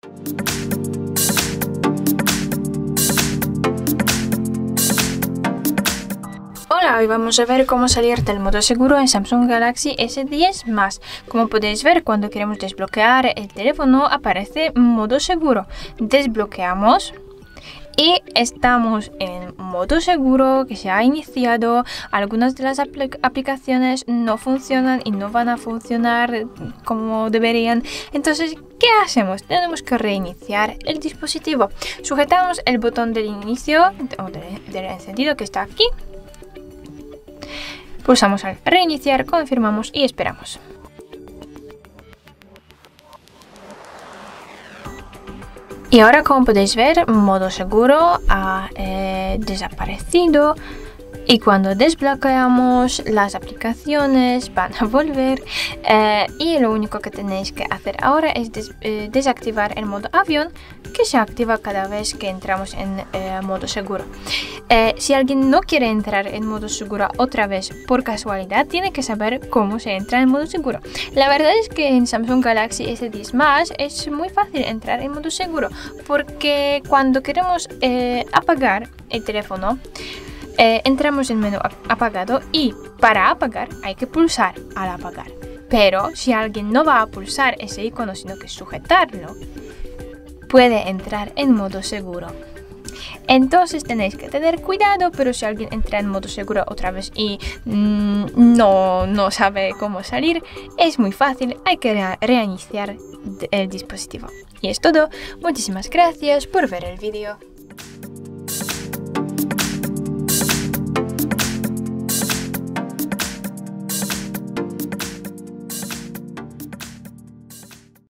Hola, hoy vamos a ver cómo salir del modo seguro en Samsung Galaxy S10+. Como podéis ver, cuando queremos desbloquear el teléfono aparece modo seguro. Desbloqueamos y estamos en modo seguro que se ha iniciado. Algunas de las aplicaciones no funcionan y no van a funcionar como deberían. Entonces, ¿qué hacemos? Tenemos que reiniciar el dispositivo. Sujetamos el botón del inicio o del encendido que está aquí. Pulsamos al reiniciar, confirmamos y esperamos. Y ahora, como podéis ver, modo seguro ha desaparecido. Y cuando desbloqueamos, las aplicaciones van a volver y lo único que tenéis que hacer ahora es desactivar el modo avión, que se activa cada vez que entramos en modo seguro. Si alguien no quiere entrar en modo seguro otra vez por casualidad, tiene que saber cómo se entra en modo seguro. La verdad es que en Samsung Galaxy S10+ es muy fácil entrar en modo seguro, porque cuando queremos apagar el teléfono, entramos en menú apagado y para apagar hay que pulsar al apagar. Pero si alguien no va a pulsar ese icono sino que sujetarlo, puede entrar en modo seguro. Entonces tenéis que tener cuidado, pero si alguien entra en modo seguro otra vez y no sabe cómo salir, es muy fácil, hay que reiniciar el dispositivo. Y es todo, muchísimas gracias por ver el vídeo.